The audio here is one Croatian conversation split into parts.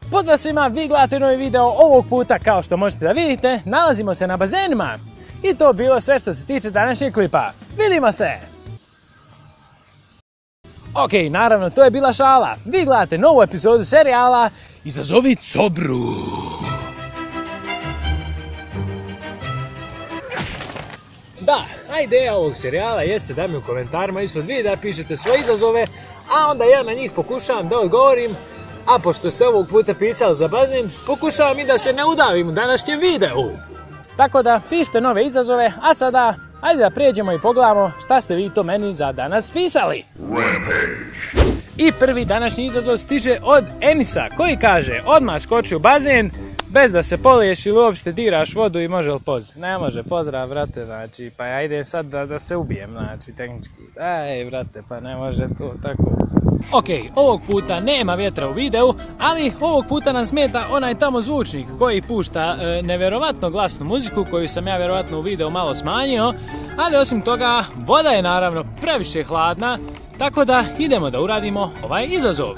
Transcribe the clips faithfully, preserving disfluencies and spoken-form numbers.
Pozdrav svima, vi gledate novi video. Ovog puta, kao što možete da vidite, nalazimo se na bazenima. I to bilo sve što se tiče današnjeg klipa. Vidimo se! Ok, naravno, to je bila šala. Vi gledate novu epizodu serijala Izazovi Cobru. Da, a ideja ovog serijala jeste da mi u komentarima ispod videa pišete svoje izazove, a onda ja na njih pokušavam da odgovorim, a pošto ste ovog puta pisali za bazen, pokušavam i da se ne udavim u današnjem videu. Tako da, pišite nove izazove, a sada, ajde da prijeđemo i pogledamo šta ste vi to meni za danas pisali. Rampage. I prvi današnji izazov stiže od Enisa, koji kaže, odmah skoči u bazen, bez da se poliješ ili uopšte diraš vodu i može li poz? Ne može, pozdrav, brate, znači, pa ja idem sad da, da se ubijem, znači, tehnički. Ej, brate, pa ne može to tako. Ok, ovog puta nema vjetra u videu, ali ovog puta nam smeta onaj tamo zvučnik koji pušta e, nevjerovatno glasnu muziku koju sam ja vjerovatno u videu malo smanjio, ali osim toga voda je naravno previše hladna, tako da idemo da uradimo ovaj izazov.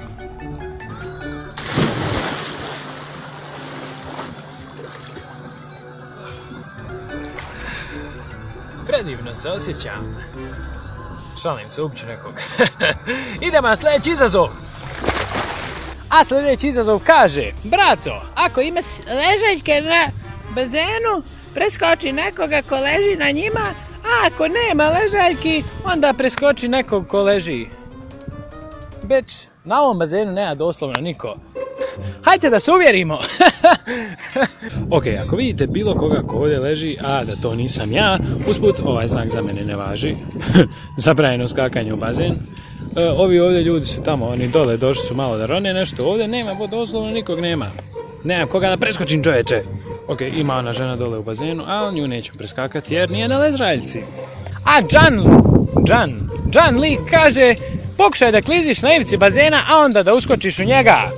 Predivno se osjećam. Šalim se, ubiću nekog. Idemo na sljedeći izazov. A sljedeći izazov kaže, brato, ako ima ležaljke na bazenu, preskoči nekoga ko leži na njima, a ako nema ležaljki, onda preskoči nekog ko leži. Beč, na ovom bazenu nema doslovno niko. Hajde da se uvjerimo. Ok, ako vidite bilo koga ko ovdje leži, a da to nisam ja, usput ovaj znak za mene ne važi. Zabranjeno skakanje u bazen. E, ovi ovdje ljudi su tamo, oni dole došli su malo da rone nešto, ovdje nema, bo doslovno nikog nema. Nemam koga da preskočim, čoveče. Ok, ima ona žena dole u bazenu, a nju neću preskakati jer nije na ležaljci. A Džan, Džan, Džan lik kaže, pokušaj da kliziš na ivici bazena, a onda da uskočiš u njega.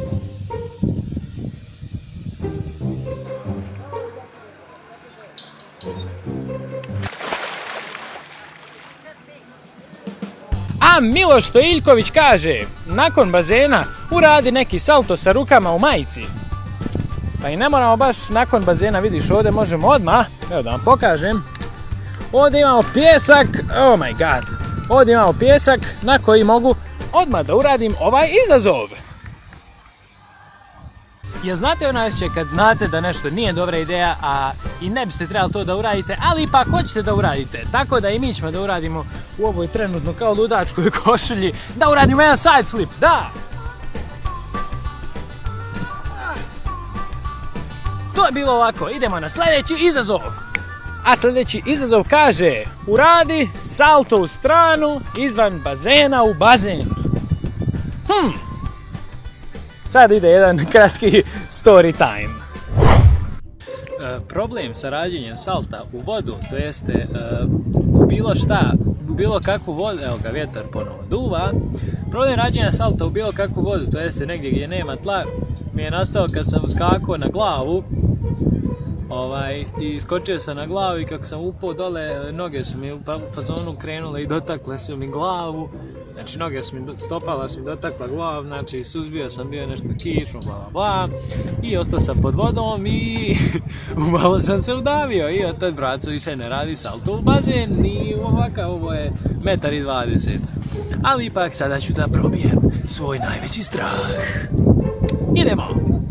A Miloš Stojiljković kaže, nakon bazena uradi neki salto sa rukama u majici. Pa i ne moramo baš nakon bazena, vidiš ovdje možemo odmah, evo da vam pokažem. Ovdje imamo pjesak, oh my god, ovdje imamo pjesak na koji mogu odmah da uradim ovaj izazov. Jel znate onaj osjećaj kad znate da nešto nije dobra ideja, a i ne biste trebali to da uradite, ali ipak hoćete da uradite. Tako da i mi ćemo da uradimo u ovoj trenutno kao ludačkoj košulji, da uradimo jedan side flip, da! To je bilo ovako, idemo na sljedeći izazov. A sljedeći izazov kaže, uradi salto u stranu izvan bazena u bazen. Hmm. Sad ide jedan kratki story time. E, problem sa rađenjem salta u vodu, to jeste e, u bilo šta, u bilo kakvu vodu, evo ga vjetar ponovo duva, problem rađenja salta u bilo kakvu vodu, to jeste negdje gdje nema tla, mi je nastao kad sam skakao na glavu, ovaj, i skočio sam na glavu i kako sam upao dole, noge su mi u fazonu krenule i dotakle su mi glavu. Znači, noge su mi, stopala su mi dotakla glavu, znači suzbio sam bio nešto kično, bla bla bla. I ostao sam pod vodom i umalo sam se udavio. I od tad, braco, više ne radi salto u bazen, ni ovakav, ovo je metar i dvadeset. Ali ipak sada ću da probijem svoj najveći strah. Idemo!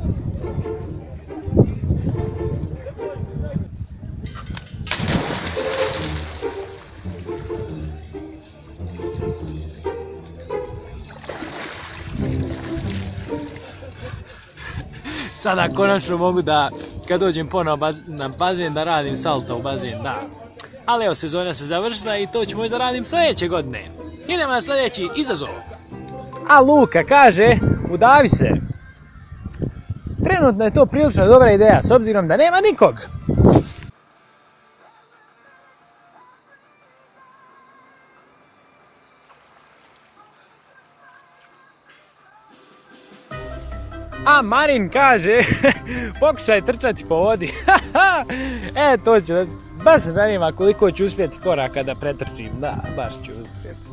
Sada konačno mogu da, kad dođem ponovo na bazen, da radim salto u bazen, da. Ali evo, sezona se završila i to ću možda radim sljedeće godine. Idemo na sljedeći izazov. A Luka kaže, udavi se. Trenutno je to prilično dobra ideja, s obzirom da nema nikog. A Marin kaže, pokušaj trčati po vodi. E, to će, baš me zanima koliko ću uspjeti koraka da pretrčim. Da, baš ću uspjeti.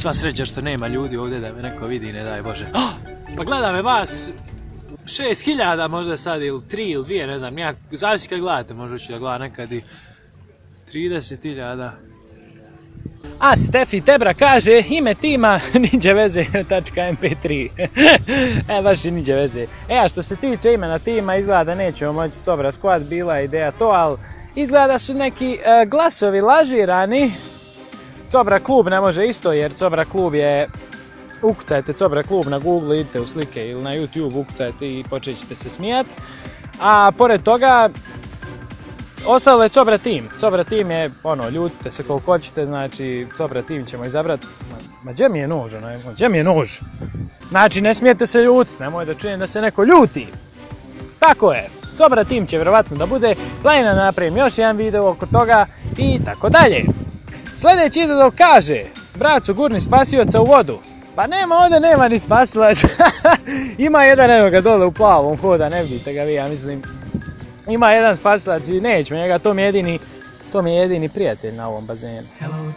sva sreća što nema ljudi ovdje da me neko vidi, ne daj Bože. Oh, pa gleda me vas šest hiljada možda sad, ili tri ili dvije, ne znam, ja, zavisi kad gledate, možda ću da gleda nekad i trideset hiljada. A Stefi Tebra kaže ime tima niđe veze tačka em pe tri. E, baš i niđe veze. E, a što se tiče imena tima, izgleda da nećemo moći Cobra Squad, bila je ideja to, ali izgleda da su neki uh, glasovi lažirani. Cobra klub ne može isto, jer Cobra klub je... Ukucajte Cobra klub na Google, idite u slike ili na YouTube, ukucajte i počet ćete se smijat. A pored toga, ostalo je Cobra Team. Cobra Team je, ono, ljutite se koliko hoćete, znači Cobra Team ćemo izabrati. Ma, ma gdje mi je nož, ono, gdje mi je nož? Znači, ne smijete se ljutiti, nemoj da čujem da se neko ljuti. Tako je, Cobra Team će vjerovatno da bude, planiram da napravim još jedan video oko toga i tako dalje. Sljedeći izazov kaže, braco gurni spasioca u vodu. Pa nema, ovdje nema ni spasilac. Ima jedan, evo ga dole u plavom hoda, ne vidite ga vi, ja mislim. Ima jedan spasilac i nećemo njega, to mi je jedini, to mi je jedini prijatelj na ovom bazenu.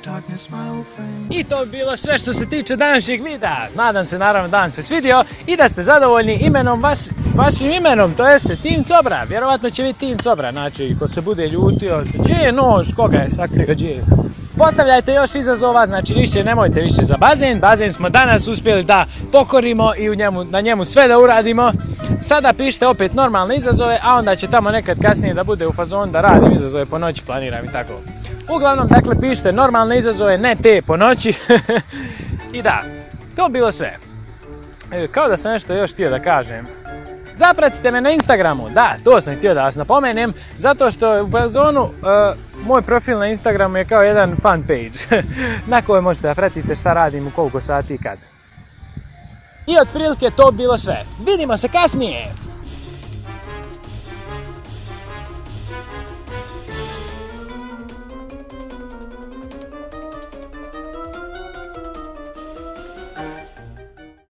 I to bi bilo sve što se tiče današnjeg videa. Nadam se naravno da vam se svidio i da ste zadovoljni imenom, vaš, vašim imenom, to jeste Team Cobra. Vjerovatno će biti Team Cobra, znači ko se bude ljutio, gdje je nož, koga je sakrio, gdje je. Postavljajte još izazova, znači više nemojte više za bazen. Bazen smo danas uspjeli da pokorimo i u njemu, na njemu sve da uradimo. Sada pišite opet normalne izazove, a onda će tamo nekad kasnije da bude u fazonu da radim izazove po noći, planiram i tako. Uglavnom, dakle, pišite normalne izazove, ne te po noći. I da, to bilo sve. E, kao da sam nešto još htio da kažem. Zapratite me na Instagramu, da, to sam htio da vas napomenem, zato što u fazonu uh, moj profil na Instagramu je kao jedan fan page, na kojoj možete da pratite šta radim u koliko sati i kad. I otprilike to bilo sve. Vidimo se kasnije!